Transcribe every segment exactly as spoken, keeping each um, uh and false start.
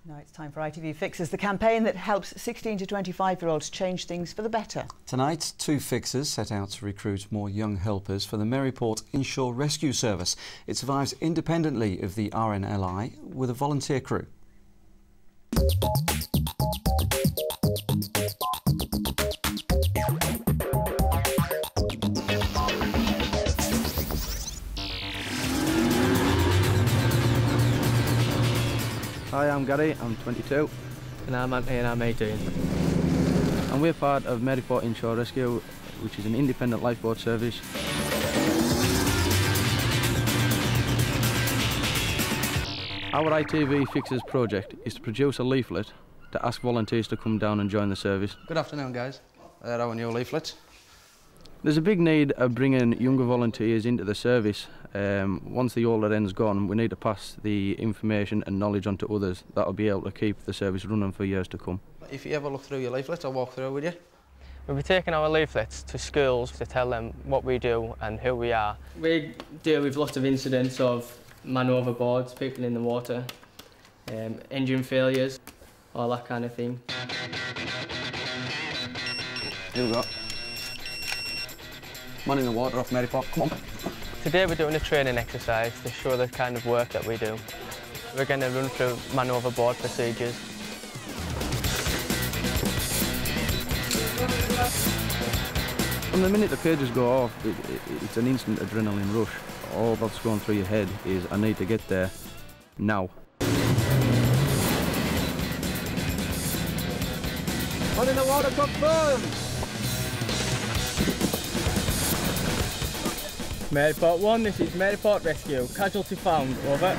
Now it's time for I T V Fixes, the campaign that helps sixteen to twenty-five year olds change things for the better. Tonight, two fixers set out to recruit more young helpers for the Maryport Inshore Rescue service. It survives independently of the R N L I with a volunteer crew. Hi, I'm Gary, I'm twenty-two. And I'm Antony and I'm eighteen. And we're part of Maryport Inshore Rescue, which is an independent lifeboat service. Our I T V Fixes project is to produce a leaflet to ask volunteers to come down and join the service. Good afternoon, guys. There are our new leaflets. There's a big need of bringing younger volunteers into the service. Um, once the older end's gone, we need to pass the information and knowledge on to others that'll be able to keep the service running for years to come. If you ever look through your leaflets, I'll walk through with you. We'll be taking our leaflets to schools to tell them what we do and who we are. We deal with lots of incidents of man overboards, people in the water, um, engine failures, all that kind of thing. Here we go. Man in the water off Maryport, come on. Today we're doing a training exercise to show the kind of work that we do. We're going to run through man overboard procedures. From the minute the pages go off, it, it, it's an instant adrenaline rush. All that's going through your head is, I need to get there now. Man in the water confirmed! Maryport one, this is Maryport Rescue. Casualty found, over.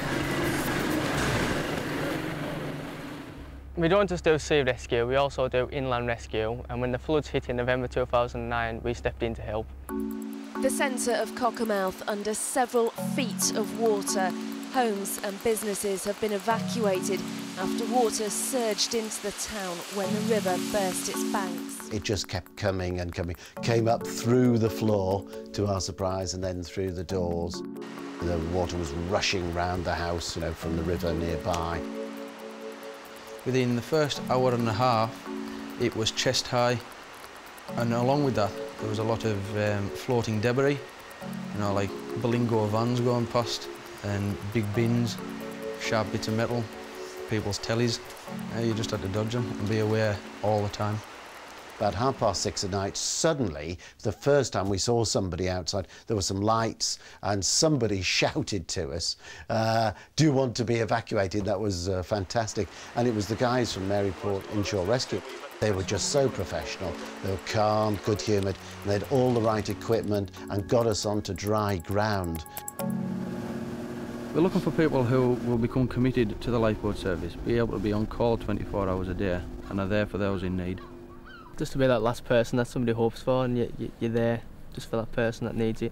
We don't just do sea rescue, we also do inland rescue, and when the floods hit in November two thousand nine, we stepped in to help. The centre of Cockermouth under several feet of water. Homes and businesses have been evacuated after water surged into the town when the river burst its banks. It just kept coming and coming, came up through the floor to our surprise and then through the doors. The water was rushing round the house, you know, from the river nearby. Within the first hour and a half, it was chest high, and along with that, there was a lot of um, floating debris, you know, like Belingo vans going past, and big bins, sharp bits of metal, people's tellies. Uh, you just had to dodge them and be aware all the time. About half past six at night, suddenly, the first time we saw somebody outside, there were some lights and somebody shouted to us, uh, do you want to be evacuated? That was uh, fantastic. And it was the guys from Maryport Inshore Rescue. They were just so professional. They were calm, good-humoured, and they had all the right equipment and got us onto dry ground. We're looking for people who will become committed to the lifeboat service, be able to be on call twenty-four hours a day, and are there for those in need. Just to be that last person that somebody hopes for, and you, you, you're there just for that person that needs it.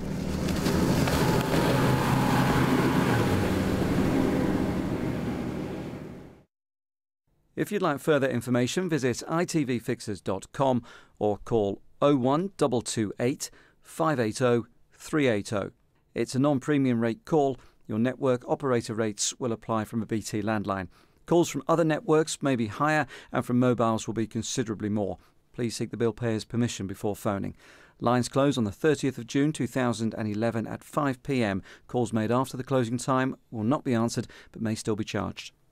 If you'd like further information, visit I T V fixers dot com or call oh one two two eight, five eight oh, three eight oh. It's a non-premium rate call. Your network operator rates will apply from a B T landline. Calls from other networks may be higher and from mobiles will be considerably more. Please seek the bill payer's permission before phoning. Lines close on the thirtieth of June two thousand eleven at five p m. Calls made after the closing time will not be answered but may still be charged.